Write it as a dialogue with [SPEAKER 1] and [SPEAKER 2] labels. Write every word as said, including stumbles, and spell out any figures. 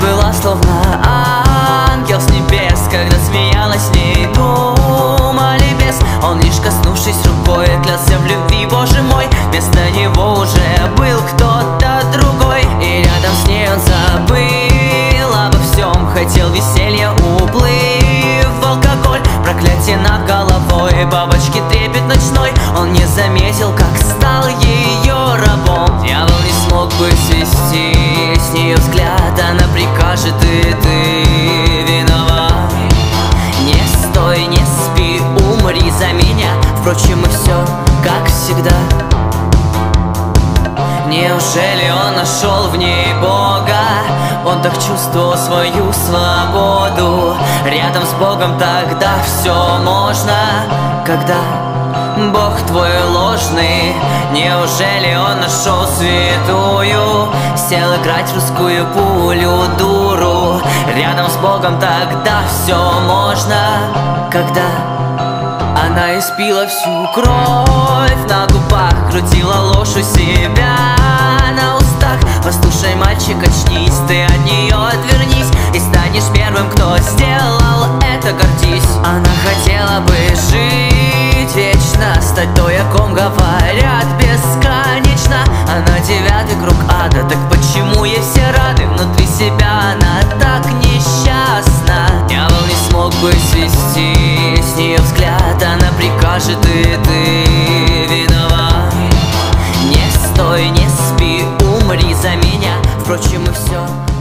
[SPEAKER 1] была словно ангел с небес, когда смеялась с ней, думали без. Он лишь коснувшись рукой клялся в любви, боже мой. Вместо него уже был кто-то другой, и рядом с ней он забыл обо всем. Хотел веселья, уплыв в алкоголь, проклятие над головой, бабочки трепет ночной. Он не заметил, как стал ее рабом. Дьявол не смог бы свести с нее взгляд, она прикажет, и ты виноват. Не стой, не спи, умри за меня. Впрочем, и все, как всегда. Неужели он нашел в ней Бога? Он так чувствовал свою свободу. Рядом с Богом тогда все можно, когда Бог твой ложный. Неужели он нашел святую? Сел играть в русскую пулю дуру. Рядом с Богом тогда все можно, когда она испила всю кровь на губах, крутила ложь у себя на устах. Послушай, мальчик, очнись, ты от нее отвернись, и станешь первым, кто сделал это, гордись. Она хотела бы жить вечно, стать той, о ком говорят бесконечно. Она девятый круг ада, так почему ей все рады? Внутри себя она так несчастна. Дьявол не смог бы свести с нее взгляд, она прикажет, и ты виноват. Не стой, не спи, умри за меня. Впрочем, и все.